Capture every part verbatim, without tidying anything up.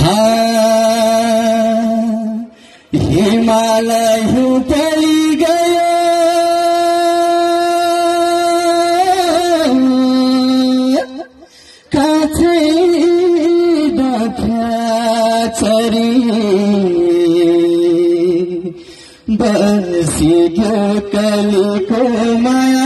हिमालय टली गयो काछै डखा चरी बसियो कलीको माया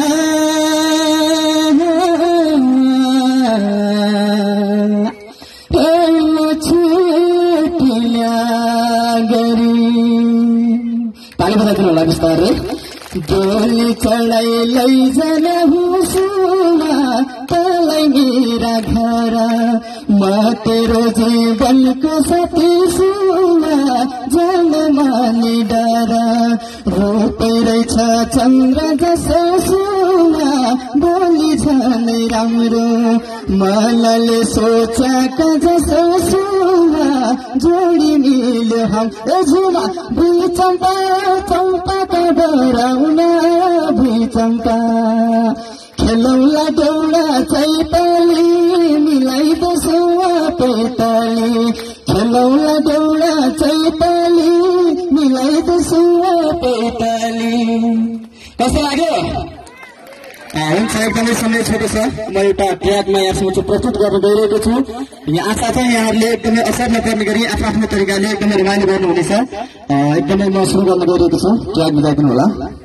ताली बजाइदिनु होला बिस्तारै डोली चढाइ लैजान हुसुमा तलाई मेरा घर म तेरो जीवनको साथी सुमा जान माने डर रूपै रहेछ चन्द्र जसो सुमा बोली झनै राम्रो मनले सोचेका जसो सुमा जोडी मिल्यो हम झुमा भुइँ चम्पा चम्पाका डराउन भुइँ चम्पा खेलौला डौला चैताली मिलाइदछौ पेताली खेलौला डौला चैताली मिलाइदछौ पेताली कस्तो लाग्यो हुन्छ एकदमै समय छोटो छ म एउटा ट्र्याकमा यहाँसम्म प्रस्तुत गर्न गइरहेको छु यहाँ आशा छ यहाँहरूले एकदमै असर नपर्ने गरी आफ्नो आफ्नो तरिकाले एकदमै रमाइलो गर्नुहुनेछ एकदमै म सुरु गर्न गइरहेको छु ट्र्याक बजाइदिनु होला